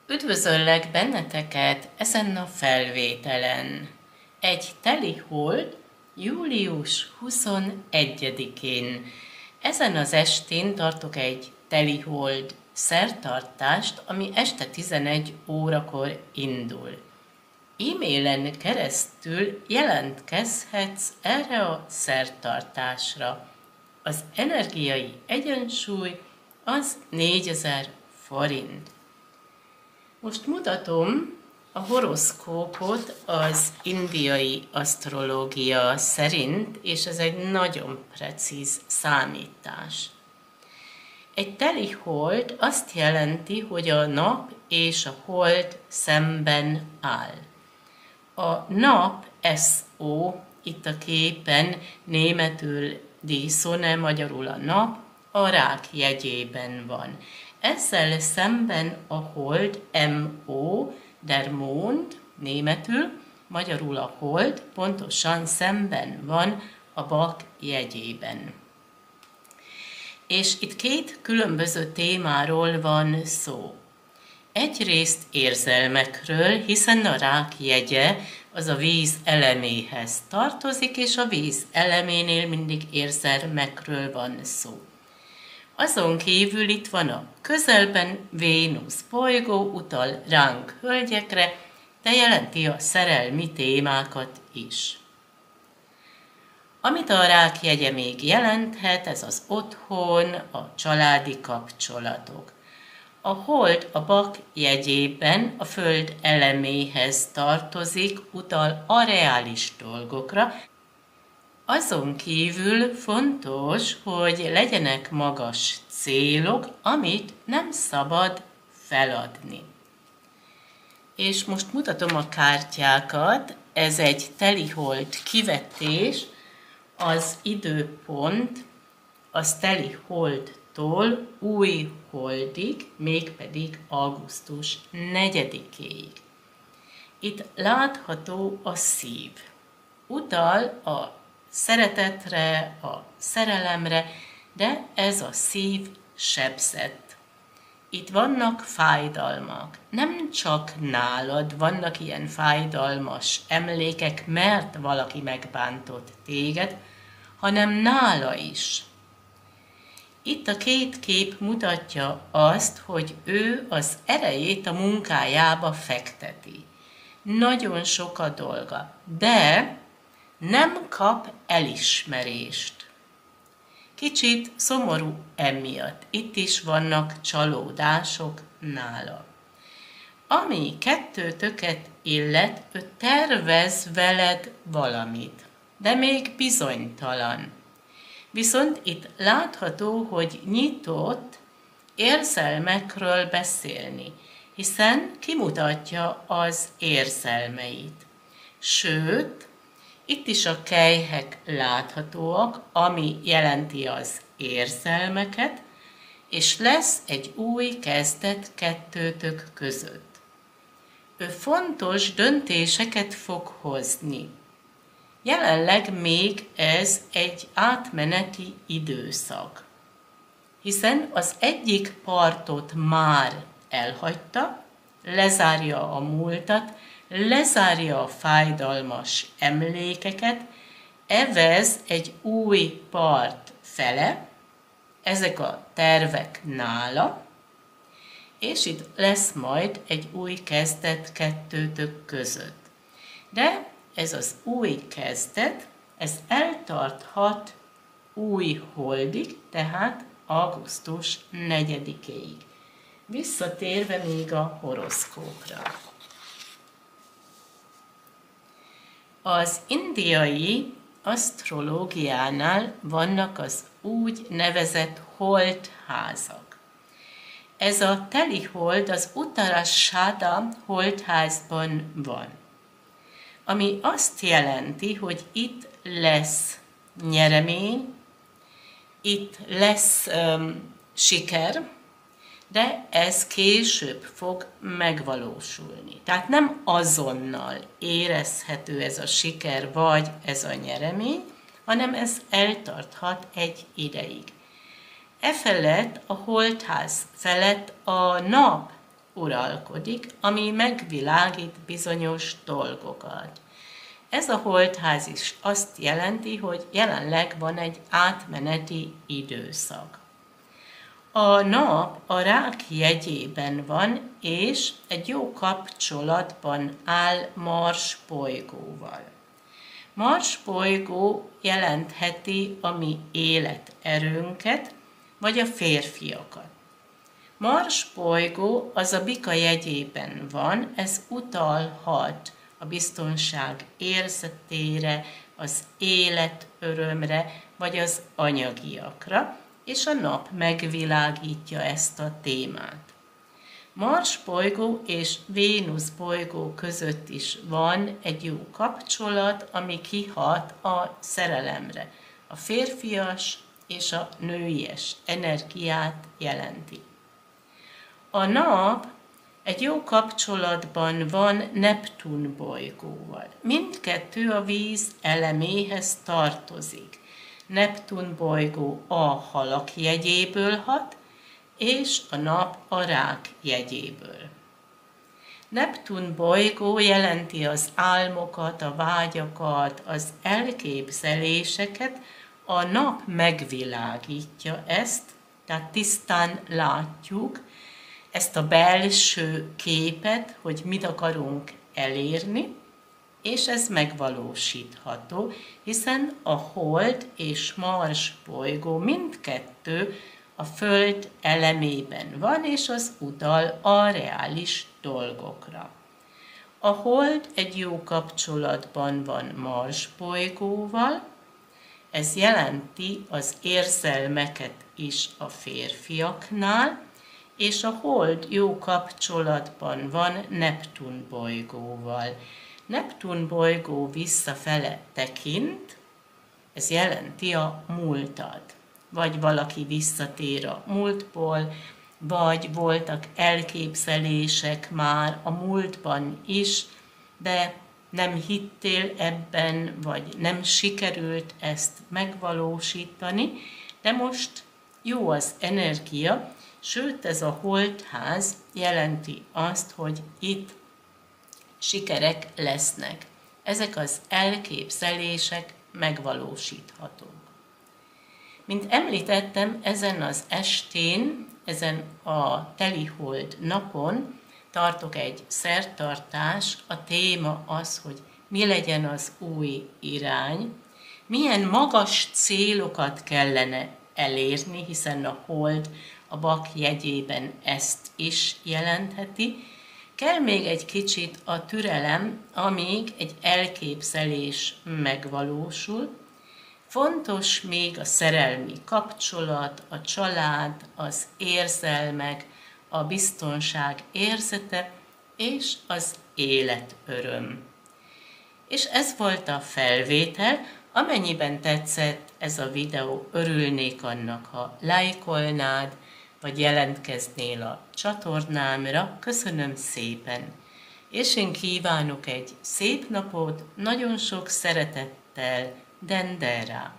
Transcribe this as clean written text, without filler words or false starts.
Üdvözöllek benneteket ezen a felvételen. Egy teli hold július 21-én. Ezen az estén tartok egy teli hold szertartást, ami este 11 órakor indul. E-mailen keresztül jelentkezhetsz erre a szertartásra. Az energiai egyensúly az 4000 forint. Most mutatom a horoszkópot az indiai asztrológia szerint, és ez egy nagyon precíz számítás. Egy teli hold azt jelenti, hogy a nap és a hold szemben áll. A nap, SO, itt a képen németül die Sonne, magyarul a nap, a rák jegyében van. Ezzel szemben a hold, MO, der Mond, németül, magyarul a hold, pontosan szemben van a bak jegyében. És itt két különböző témáról van szó. Egyrészt érzelmekről, hiszen a rák jegye az a víz eleméhez tartozik, és a víz eleménél mindig érzelmekről van szó. Azon kívül itt van a közelben Vénusz bolygó, utal ránk hölgyekre, de jelenti a szerelmi témákat is. Amit a rák jegye még jelenthet, ez az otthon, a családi kapcsolatok. A hold a bak jegyében a föld eleméhez tartozik, utal a reális dolgokra. Azon kívül fontos, hogy legyenek magas célok, amit nem szabad feladni. És most mutatom a kártyákat, ez egy telihold kivetés, az időpont az teliholdtól új holdig, mégpedig augusztus 4-éig. Itt látható a szív. Utal a szeretetre, a szerelemre, de ez a szív sebzett. Itt vannak fájdalmak. Nem csak nálad vannak ilyen fájdalmas emlékek, mert valaki megbántott téged, hanem nála is. Itt a két kép mutatja azt, hogy ő az erejét a munkájába fekteti. Nagyon sok a dolga, de nem kap elismerést. Kicsit szomorú emiatt. Itt is vannak csalódások nála. Ami kettőtöket illet, ő tervez veled valamit, de még bizonytalan. Viszont itt látható, hogy nyitott érzelmekről beszélni, hiszen kimutatja az érzelmeit. Sőt, itt is a kelyhek láthatóak, ami jelenti az érzelmeket, és lesz egy új kezdet kettőtök között. Ő fontos döntéseket fog hozni. Jelenleg még ez egy átmeneti időszak, hiszen az egyik partot már elhagyta, lezárja a múltat, lezárja a fájdalmas emlékeket, evez egy új part fele, ezek a tervek nála, és itt lesz majd egy új kezdet kettőtök között. De ez az új kezdet, ez eltarthat új holdig, tehát augusztus 4-éig. Visszatérve még a horoszkópra. Az indiai asztrológiánál vannak az úgy nevezett holdházak. Ez a telihold az Uttarashada holdházban van, ami azt jelenti, hogy itt lesz nyeremény, itt lesz siker, de ez később fog megvalósulni. Tehát nem azonnal érezhető ez a siker, vagy ez a nyeremény, hanem ez eltarthat egy ideig. E felett, a holdház felett a nap uralkodik, ami megvilágít bizonyos dolgokat. Ez a holdház is azt jelenti, hogy jelenleg van egy átmeneti időszak. A nap a rák jegyében van, és egy jó kapcsolatban áll Mars bolygóval. Mars bolygó jelentheti a mi életerőnket, vagy a férfiakat. Mars bolygó az a bika jegyében van, ez utalhat a biztonság érzetére, az élet örömre, vagy az anyagiakra, és a nap megvilágítja ezt a témát. Mars bolygó és Vénusz bolygó között is van egy jó kapcsolat, ami kihat a szerelemre. A férfias és a nőies energiát jelenti. A nap egy jó kapcsolatban van Neptun bolygóval. Mindkettő a víz eleméhez tartozik. Neptun bolygó a halak jegyéből hat, és a nap a rák jegyéből. Neptun bolygó jelenti az álmokat, a vágyakat, az elképzeléseket, a nap megvilágítja ezt, tehát tisztán látjuk ezt a belső képet, hogy mit akarunk elérni, és ez megvalósítható, hiszen a Hold és Mars bolygó mindkettő a Föld elemében van, és az utal a reális dolgokra. A Hold egy jó kapcsolatban van Mars bolygóval, ez jelenti az érzelmeket is a férfiaknál, és a Hold jó kapcsolatban van Neptun bolygóval. Neptun bolygó visszafele tekint, ez jelenti a múltat. Vagy valaki visszatér a múltból, vagy voltak elképzelések már a múltban is, de nem hittél ebben, vagy nem sikerült ezt megvalósítani, de most jó az energia, sőt ez a holdház jelenti azt, hogy itt sikerek lesznek. Ezek az elképzelések megvalósíthatók. Mint említettem, ezen az estén, ezen a telihold napon tartok egy szertartást. A téma az, hogy mi legyen az új irány, milyen magas célokat kellene elérni, hiszen a hold a bak jegyében ezt is jelentheti. Kell még egy kicsit a türelem, amíg egy elképzelés megvalósul. Fontos még a szerelmi kapcsolat, a család, az érzelmek, a biztonság érzete és az életöröm. És ez volt a felvétel. Amennyiben tetszett ez a videó, örülnék annak, ha lájkolnád, vagy jelentkeznél a csatornámra. Köszönöm szépen! És én kívánok egy szép napot, nagyon sok szeretettel, Dendera.